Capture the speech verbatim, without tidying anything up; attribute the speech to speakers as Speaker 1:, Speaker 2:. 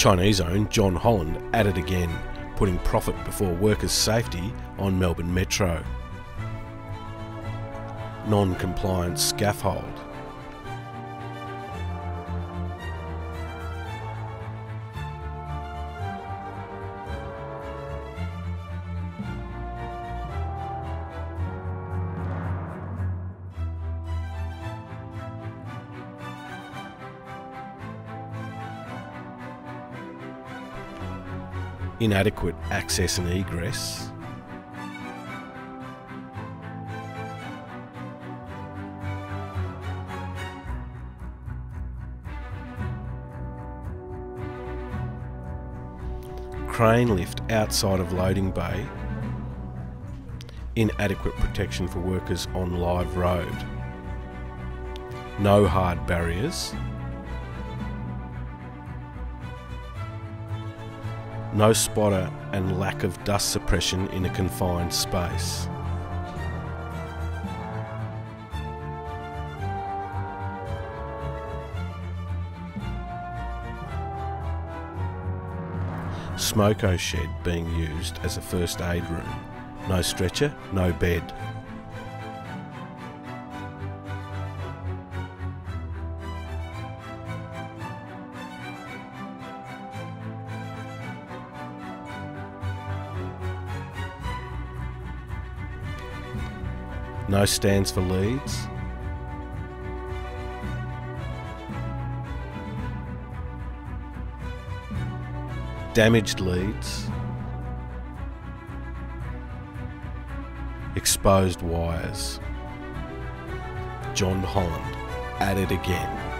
Speaker 1: Chinese-owned John Holland at it again, putting profit before workers' safety on Melbourne Metro. Non-compliant scaffold. Inadequate access and egress. Crane lift outside of loading bay. Inadequate protection for workers on live road. No hard barriers. No spotter and lack of dust suppression in a confined space. Smoko shed being used as a first aid room. No stretcher, no bed. No stands for leads. Damaged leads. Exposed wires. John Holland at it again.